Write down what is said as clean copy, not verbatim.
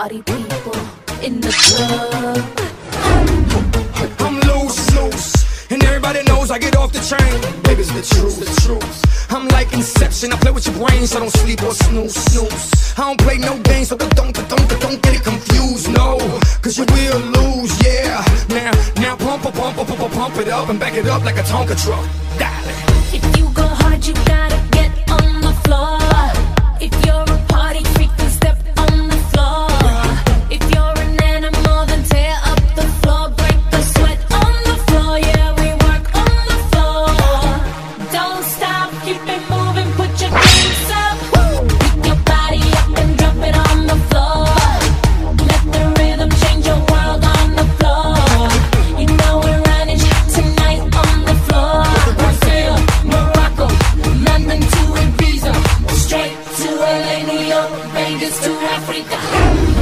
party people in the club. I'm loose, and everybody knows I get off the train. Baby, it's the truth. I'm like Inception, I play with your brain, so don't sleep or snooze. I don't play no games, so don't get it confused, no. Cause you will lose, yeah. Now pump it up and back it up like a Tonka truck. Darling. If you go hard, you gotta get on the floor. If you're a party freak, then step on the floor. If you're an animal, then tear up the floor. Break the sweat on the floor, yeah, we work on the floor. Don't stop, keep it moving, put your hands up. Pick your body up and drop it on the floor. Let the rhythm change your world on the floor. You know we're running tonight on the floor. Brazil, Morocco, London to Ibiza, straight to LA, New York, Vegas to Africa.